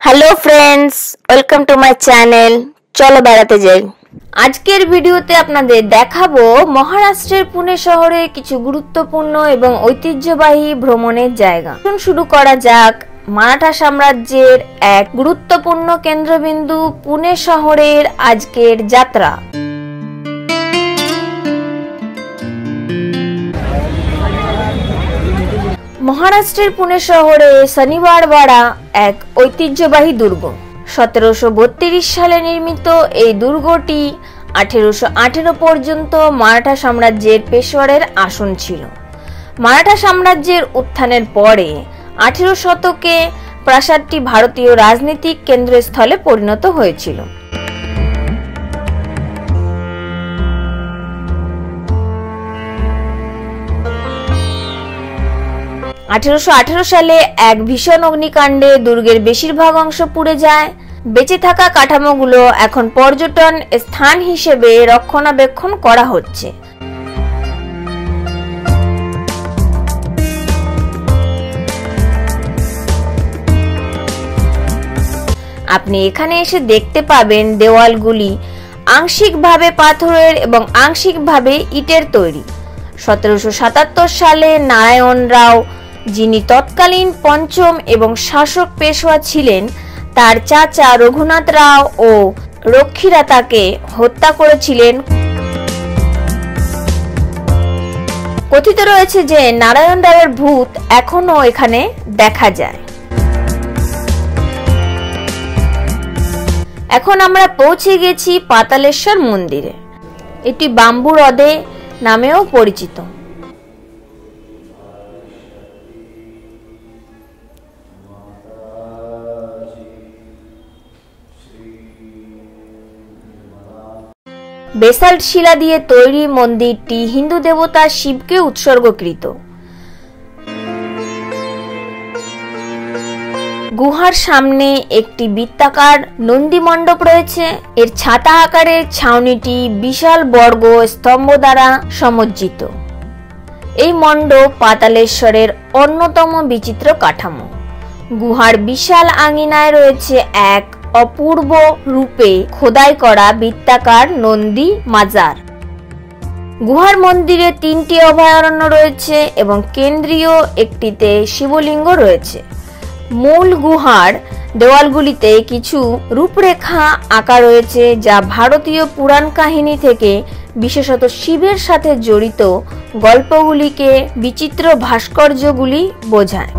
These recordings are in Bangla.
Hello friends, welcome to my channel. চলো বেড়াতে যাই। আজকের ভিডিওতে আপনাদের দেখাবো মহারাষ্ট্রের পুনে শহরে কিছু গুরুত্বপূর্ণ এবং ঐতিহ্যবাহী ভ্রমণের জায়গা। শুরু করা যাক মারাঠা সাম্রাজ্যের এক গুরুত্বপূর্ণ কেন্দ্রবিন্দু পুনে শহরের আজকের যাত্রা। মহারাষ্ট্রের পুনে শহরে শনিবারবাড়া এক ঐতিহ্যবাহী দুর্গ। 1732 সালে নির্মিত এই দুর্গটি 1818 পর্যন্ত মারাঠা সাম্রাজ্যের পেশোয়ারের আসন ছিল। মারাঠা সাম্রাজ্যের উত্থানের পরে 18 শতকে প্রাসাদটি ভারতীয় রাজনৈতিক কেন্দ্রস্থলে পরিণত হয়েছিল। 1818 সালে এক ভীষণ অগ্নিকাণ্ডে দুর্গের বেশিরভাগ অংশ পুড়ে যায়। বেঁচে থাকা কাঠামোগুলো এখন পর্যটন স্থান হিসেবে রক্ষণাবেক্ষণ করা হচ্ছে। আপনি এখানে এসে দেখতে পাবেন দেওয়ালগুলি আংশিকভাবে পাথরের এবং আংশিকভাবে ইটের তৈরি। 1777 সালে নারায়ণ রাও, যিনি তৎকালীন পঞ্চম এবং শাসক পেশোয়া ছিলেন, তার চাচা রঘুনাথ রাও ও রক্ষীরা তাকে হত্যা করেছিলেন। কথিত রয়েছে যে নারায়ণ রাওয়ের ভূত এখনো এখানে দেখা যায়। এখন আমরা পৌঁছে গেছি পাতালেশ্বর মন্দিরে। এটি বাম্বু হ্রদে নামেও পরিচিত। বেসাল্ট শিলা দিয়ে তৈরি মন্দিরটি হিন্দু দেবতা শিবকে উৎসর্গকৃত। গুহার সামনে একটি বৃত্তাকার নন্দী মণ্ডপ রয়েছে। এর ছাতা আকারের ছাউনিটি বিশাল বর্গ স্তম্ভ দ্বারা সমজ্জিত। এই মণ্ডপ পাতালেশ্বরের অন্যতম বিচিত্র কাঠামো। গুহার বিশাল আঙিনায় রয়েছে এক অপূর্ব রূপে খোদাই করা বৃত্তাকার নন্দী মাজার। গুহার মন্দিরে 3টি অভয়ারণ্য রয়েছে এবং কেন্দ্রীয় একটিতে শিবলিঙ্গ রয়েছে। মূল গুহার দেওয়ালগুলিতে কিছু রূপরেখা আঁকা রয়েছে, যা ভারতীয় পুরাণ কাহিনী থেকে বিশেষত শিবের সাথে জড়িত গল্পগুলিকে বিচিত্র ভাস্কর্যগুলি বোঝায়।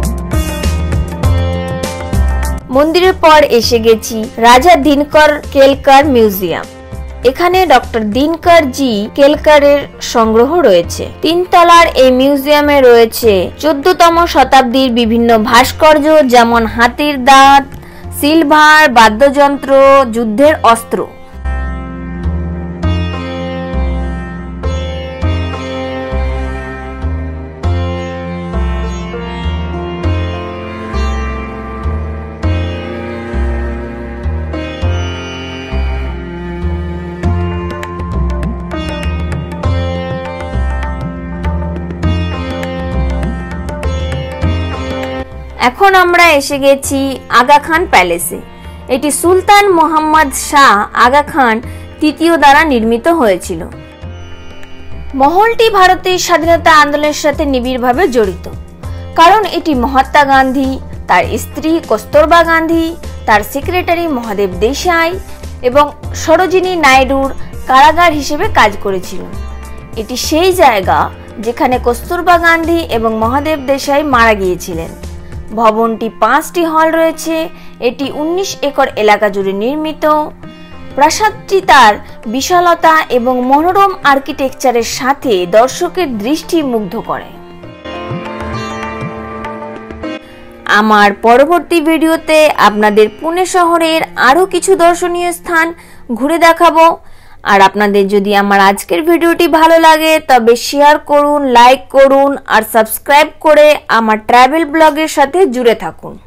মন্দিরের পর এসে গেছি রাজা দিনকর কেলকার মিউজিয়াম। এখানে ডক্টর দিনকর জি কেলকারের সংগ্রহ রয়েছে। 3 তলার এই মিউজিয়ামে রয়েছে 14তম শতাব্দীর বিভিন্ন ভাস্কর্য, যেমন হাতির দাঁত, সিলভার, বাদ্যযন্ত্র, যুদ্ধের অস্ত্র। এখন আমরা এসে গেছি আগা খান প্যালেসে। এটি সুলতান মোহাম্মদ শাহ আগা খান তৃতীয় দ্বারা নির্মিত হয়েছিল। মহলটি ভারতের স্বাধীনতা আন্দোলনের সাথে নিবিড়ভাবে জড়িত, কারণ এটি মহাত্মা গান্ধী, তার স্ত্রী কস্তুরবা গান্ধী, তার সেক্রেটারি মহাদেব দেশাই এবং সরোজিনী নাইডুর কারাগার হিসেবে কাজ করেছিল। এটি সেই জায়গা যেখানে কস্তুরবা গান্ধী এবং মহাদেব দেশাই মারা গিয়েছিলেন। ভবনটি 5টি হল রয়েছে। এটি 19 একর এলাকা জুড়ে নির্মিত। প্রাসাদটি তার বিশালতা এবং মনোরম আর্কিটেকচারের সাথে দর্শকের দৃষ্টি মুগ্ধ করে। আমার পরবর্তী ভিডিওতে আপনাদের পুনে শহরের আরো কিছু দর্শনীয় স্থান ঘুরে দেখাবো। আর আপনাদের যদি আমার আজকের ভিডিওটি ভালো লাগে তবে শেয়ার করুন, লাইক করুন আর সাবস্ক্রাইব করে আমার ট্রাভেল ব্লগের সাথে জুড়ে থাকুন।